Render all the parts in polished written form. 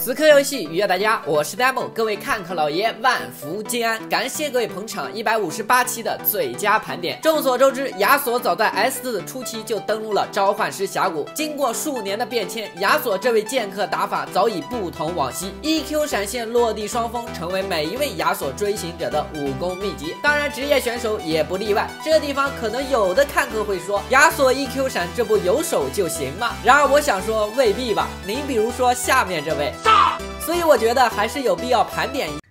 死磕游戏愉悦大家，我是 Demo， 各位看客老爷万福金安，感谢各位捧场158期的最佳盘点。众所周知，亚索早在 S4 初期就登陆了召唤师峡谷，经过数年的变迁，亚索这位剑客打法早已不同往昔 ，EQ 闪现落地双锋成为每一位亚索追行者的武功秘籍，当然职业选手也不例外。这个地方可能有的看客会说，亚索 EQ 闪这不有手就行吗？然而我想说未必吧，您比如说下面这位。所以我觉得还是有必要盘点一下。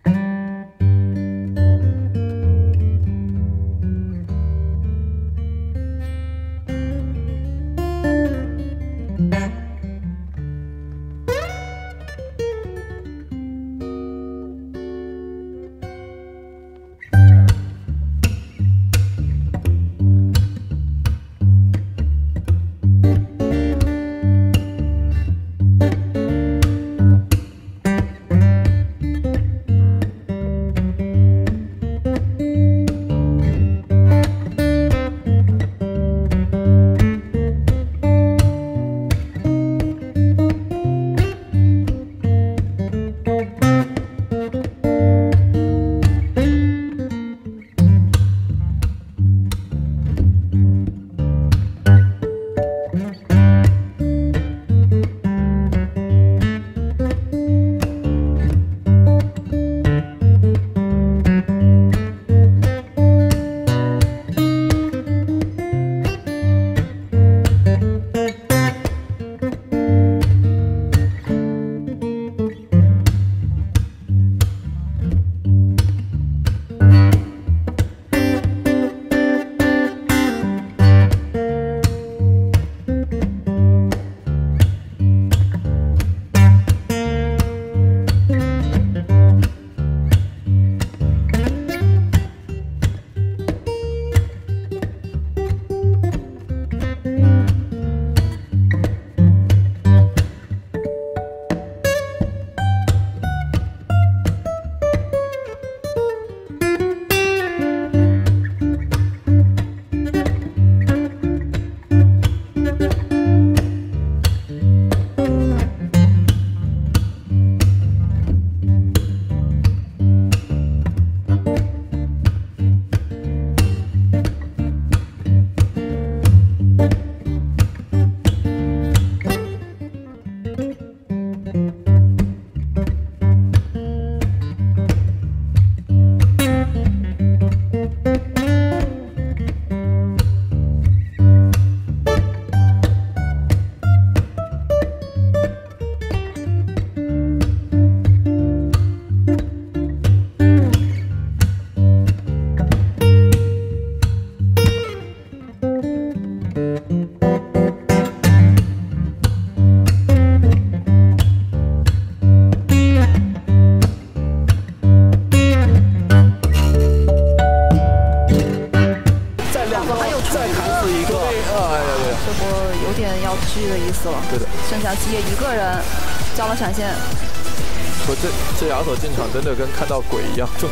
对的， 剩下基业一个人交了闪现。 这亚索进场真的跟看到鬼一样重。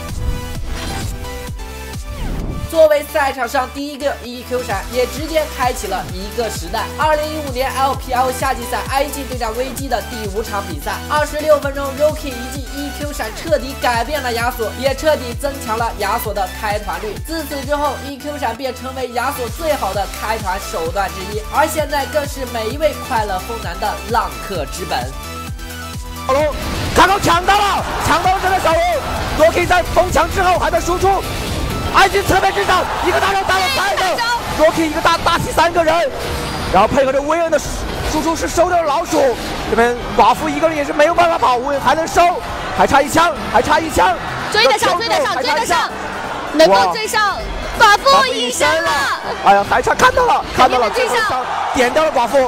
作为赛场上第一个 EQ 闪，也直接开启了一个时代。2015年 LPL 夏季赛 IG 对战危机的第5场比赛，26分钟 Rookie 一记 EQ 闪彻底改变了亚索，也彻底增强了亚索的开团率。自此之后 ，EQ 闪便成为亚索最好的开团手段之一，而现在更是每一位快乐风男的浪客之本。 小龙，看到抢到了这个小龙，Rookie 在封墙之后还在输出。IG 侧面之上，一个大招打了3个 ，Rookie 一个大起3个人，然后配合着威恩的输出是收掉了老鼠，这边寡妇一个人也是没有办法跑，威恩还能收，还差一枪， 追得上，能够追上，寡妇隐身了， 哎呀，还差看到了，最后一枪点掉了寡妇。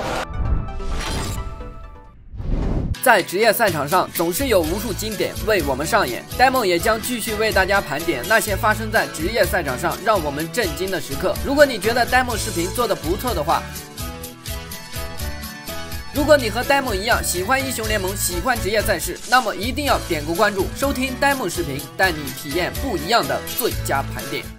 在职业赛场上，总是有无数经典为我们上演。Demo 也将继续为大家盘点那些发生在职业赛场上让我们震惊的时刻。如果你觉得 Demo 视频做得不错的话，如果你和 Demo 一样喜欢英雄联盟，喜欢职业赛事，那么一定要点个关注，收听 Demo 视频，带你体验不一样的最佳盘点。